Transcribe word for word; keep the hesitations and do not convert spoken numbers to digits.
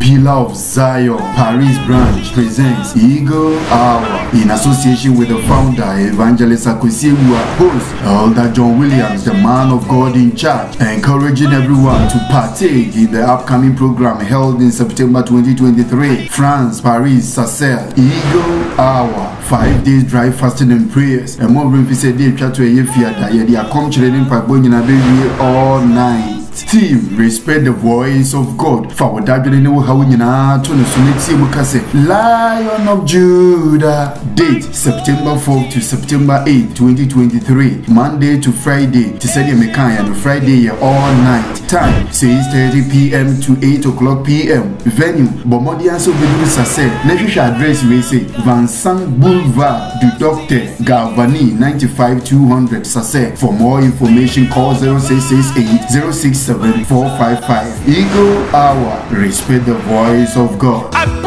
Pillar of Zion Paris branch presents Eagle Hour in association with the founder Evangelist Akwesi Ewua, host Elder John Williams, the man of God in charge, encouraging everyone to partake in the upcoming program held in September twenty twenty-three, France, Paris, Sarcelles. Eagle Hour, five days dry fasting and prayers. And more than said, they try to a fiata, yet they are come chilling all night. Team, respect the voice of God. For what I didn't know how you know to the Lion of Judah. Date September fourth to September eighth, twenty twenty-three. Monday to Friday. To say the Mekan and Friday all night. Time six thirty p m to eight o'clock p m Venue Bomodian so Bedu Sase. Next address we say Vincent Boulevard du Docteur Galvani ninety-five two hundred Sase. For more information call zero six six eight zero six seven four five five. Eagle Hour. Respect the voice of God.